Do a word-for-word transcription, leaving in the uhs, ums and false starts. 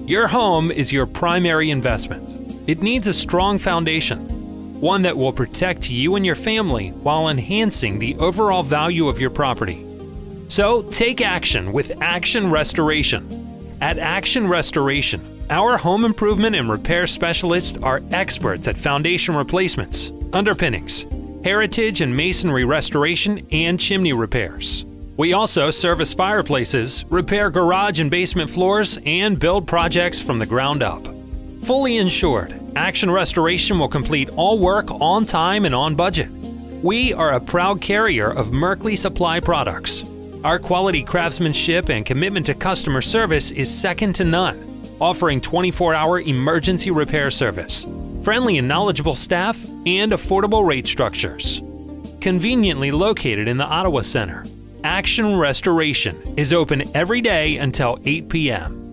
Your home is your primary investment. It needs a strong foundation, one that will protect you and your family while enhancing the overall value of your property. So take action with Action Restoration. At Action Restoration, our home improvement and repair specialists are experts at foundation replacements, underpinnings, heritage and masonry restoration, and chimney repairs. We also service fireplaces, repair garage and basement floors, and build projects from the ground up. Fully insured, Action Restoration will complete all work on time and on budget. We are a proud carrier of Merkley Supply products. Our quality craftsmanship and commitment to customer service is second to none, offering twenty-four hour emergency repair service, friendly and knowledgeable staff, and affordable rate structures. Conveniently located in the Ottawa Centre, Action Restoration is open every day until eight p m